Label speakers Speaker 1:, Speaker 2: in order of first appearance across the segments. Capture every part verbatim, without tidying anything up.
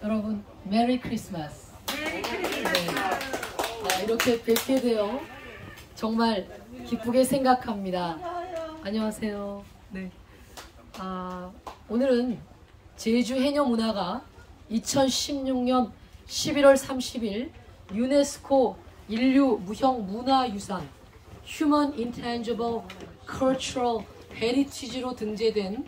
Speaker 1: 여러분 메리 크리스마스.
Speaker 2: 메리 크리스마스.
Speaker 1: 네. 아, 이렇게 뵙게 되어 정말 기쁘게 생각합니다. 안녕하세요. 네. 아, 오늘은 제주 해녀문화가 이천십육 년 십일월 삼십일 유네스코 인류 무형 문화유산 Human Intangible Cultural Heritage로 등재된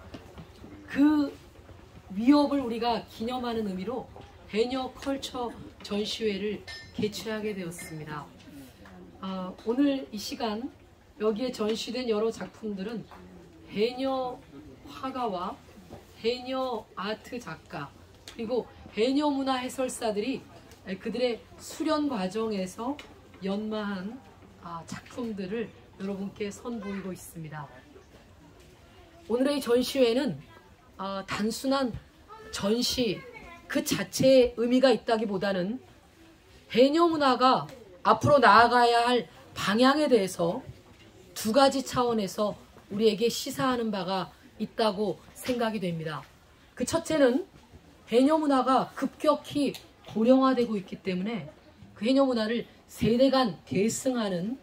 Speaker 1: 그 위협을 우리가 기념하는 의미로 해녀 컬처 전시회를 개최하게 되었습니다. 아, 오늘 이 시간 여기에 전시된 여러 작품들은 해녀 화가와 해녀 아트 작가 그리고 해녀 문화 해설사들이 그들의 수련 과정에서 연마한 아, 작품들을 여러분께 선보이고 있습니다. 오늘의 전시회는 아, 단순한 전시 그 자체의 의미가 있다기보다는 해녀 문화가 앞으로 나아가야 할 방향에 대해서 두 가지 차원에서 우리에게 시사하는 바가 있다고 생각이 됩니다. 그 첫째는 해녀 문화가 급격히 고령화되고 있기 때문에 그 해녀 문화를 세대 간 계승하는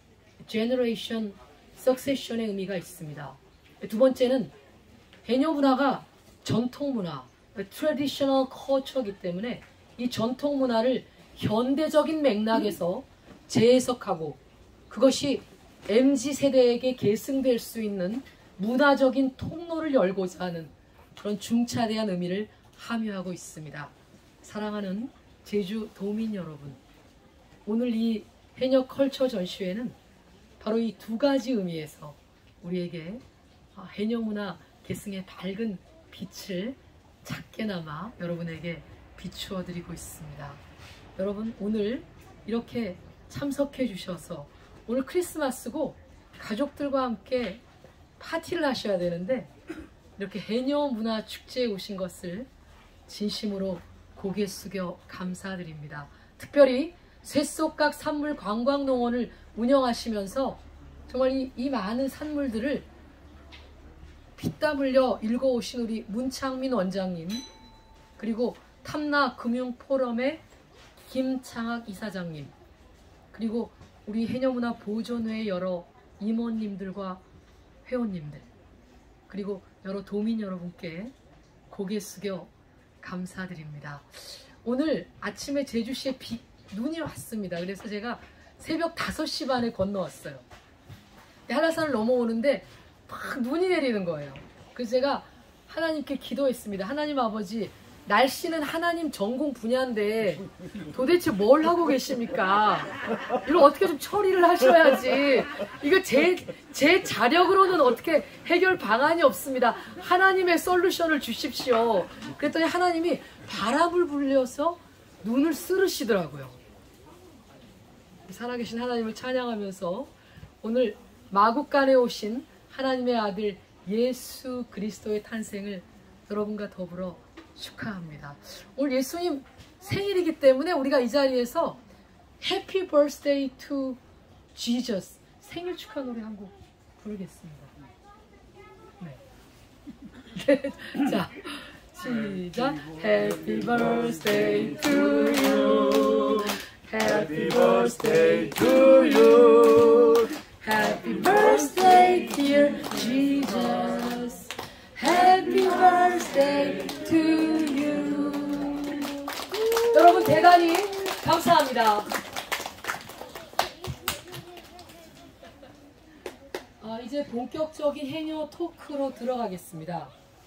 Speaker 1: 제너레이션 석세션의 의미가 있습니다. 두 번째는 해녀 문화가 전통 문화, 트래디셔널 컬처이기 때문에 이 전통 문화를 현대적인 맥락에서 재해석하고 그것이 엠지 세대에게 계승될 수 있는 문화적인 통로를 열고자 하는 그런 중차대한 의미를 함유하고 있습니다. 사랑하는 제주 도민 여러분, 오늘 이 해녀 컬처 전시회는 바로 이 두 가지 의미에서 우리에게 해녀 문화 계승의 밝은 빛을 작게나마 여러분에게 비추어 드리고 있습니다. 여러분 오늘 이렇게 참석해 주셔서 오늘 크리스마스고 가족들과 함께 파티를 하셔야 되는데 이렇게 해녀 문화 축제에 오신 것을 진심으로 고개 숙여 감사드립니다. 특별히 쇠속각 산물 관광농원을 운영하시면서 정말 이, 이 많은 산물들을 피땀 흘려 읽어오신 우리 문창민 원장님, 그리고 탐나금융포럼의 김창학 이사장님, 그리고 우리 해녀문화 보존회의 여러 임원님들과 회원님들, 그리고 여러 도민 여러분께 고개 숙여 감사드립니다. 오늘 아침에 제주시에 비, 눈이 왔습니다. 그래서 제가 새벽 다섯 시 반에 건너왔어요. 한라산을 넘어오는데 막 눈이 내리는 거예요. 그래서 제가 하나님께 기도했습니다. 하나님 아버지, 날씨는 하나님 전공 분야인데 도대체 뭘 하고 계십니까? 이걸 어떻게 좀 처리를 하셔야지. 이거 제, 제 자력으로는 어떻게 해결 방안이 없습니다. 하나님의 솔루션을 주십시오. 그랬더니 하나님이 바람을 불려서 눈을 쓸으시더라고요. 살아계신 하나님을 찬양하면서 오늘 마국간에 오신 하나님의 아들 예수 그리스도의 탄생을 여러분과 더불어 축하합니다. 오늘 예수님 생일이기 때문에 우리가 이 자리에서 Happy Birthday to Jesus 생일 축하 노래 한 곡 부르겠습니다. 네. 자, 시작. Happy Birthday to you. Happy Birthday to you. Happy Birthday dear Jesus. Happy Birthday to you. 여러분 대단히 감사합니다. 아, 이제 본격적인 해녀 토크로 들어가겠습니다.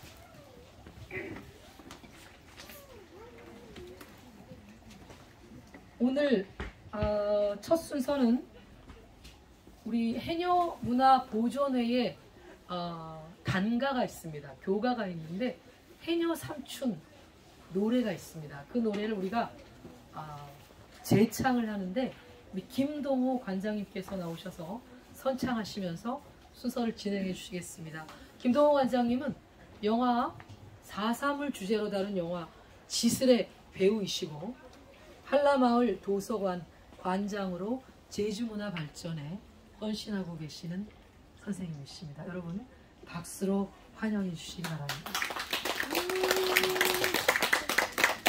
Speaker 1: 오늘 어, 첫 순서는 우리 해녀 문화 보존회에 어, 단가가 있습니다. 교가가 있는데 해녀 삼춘 노래가 있습니다. 그 노래를 우리가 어, 재창을 하는데 우리 김동호 관장님께서 나오셔서 선창하시면서 순서를 진행해 주시겠습니다. 김동호 관장님은 영화 사삼을 주제로 다룬 영화 지슬의 배우이시고 한라마을 도서관 관장으로 제주문화 발전에 헌신하고 계시는 선생님이십니다. 여러분 박수로 환영해 주시기 바랍니다.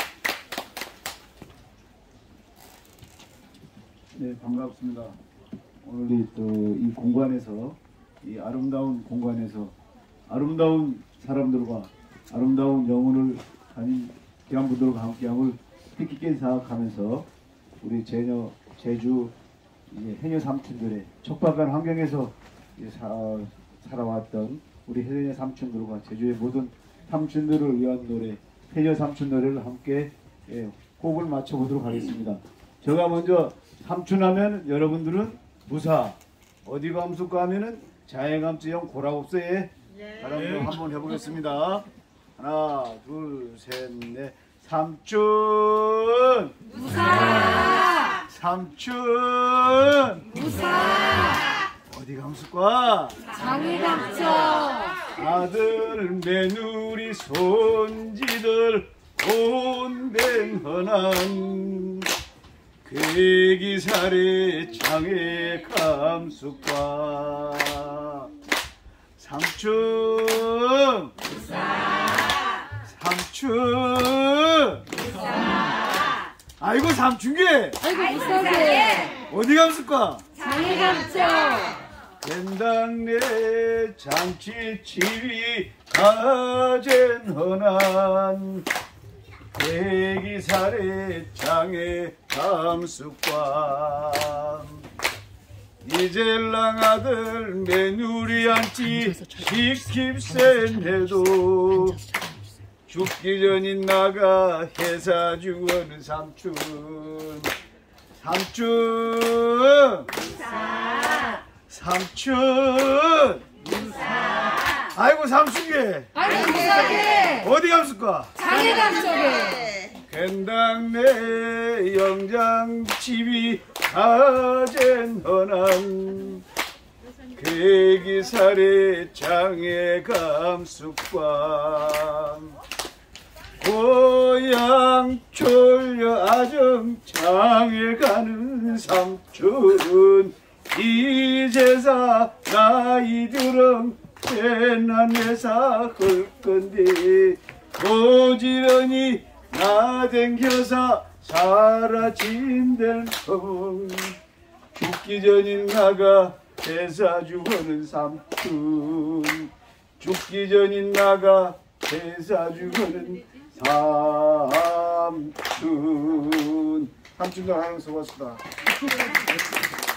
Speaker 3: 네, 반갑습니다. 오늘 또 이 공간에서, 이 아름다운 공간에서 아름다운 사람들과 아름다운 영혼을 가진 귀한 분들과 함께함을 뜻깊게 생각하면서 우리 제녀, 제주 이제 해녀 삼촌들의 척박한 환경에서 이제 사, 살아왔던 우리 해녀 삼촌들과 제주의 모든 삼촌들을 위한 노래, 해녀 삼촌 노래를 함께 예, 호흡을 맞춰보도록 하겠습니다. 제가 먼저 삼촌하면 여러분들은 무사, 어디 감수과 하면은 자해감수형 고라옵서에 사람들 한번 해보겠습니다. 하나, 둘, 셋, 넷. 삼촌
Speaker 1: 무사!
Speaker 3: 삼촌
Speaker 1: 무사!
Speaker 3: 어디 감수과
Speaker 1: 장해감초!
Speaker 3: 아들 며느리 손지들 온뱅헌한 괴기살의 장애 감수과 삼촌 삼촌 아이고 삼촌계
Speaker 1: 아이고 무사게!
Speaker 3: 어디 감수과
Speaker 1: 장해감초!
Speaker 3: 된당내 잔치 지위 가젠헌한 대기살의 장애 감수관 이젤랑 아들 며느리 앉지 십깁센해도 죽기 전인 나가 회사 주어는 삼촌 삼촌 삼촌 아이고 삼촌계
Speaker 1: 아이고 무사게!
Speaker 3: 어디 감수과
Speaker 1: 장해감초게!
Speaker 3: 괜당내 영장집이 가젠헌한 괴기살의 장애 감수관 고향 졸려 아정 장에 가는 삼촌 이 제사 나이 들은 괜한 회사 걸 건데 고지런히 나댕겨서 사라진들 콩 죽기 전인 나가 회사 주어는 삼촌 죽기 전인 나가 회사 주어는 삼촌 삼촌과 하영 수고하셨다.